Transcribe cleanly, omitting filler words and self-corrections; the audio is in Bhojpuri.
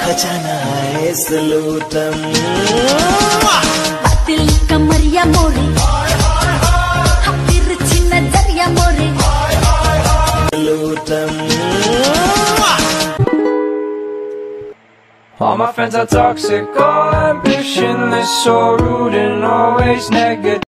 जाना है सलूटम दिल कमरिया मोरे तिरछी नजरिया मोरे सलूटम All my friends are toxic, all ambitionless, so rude and always negative.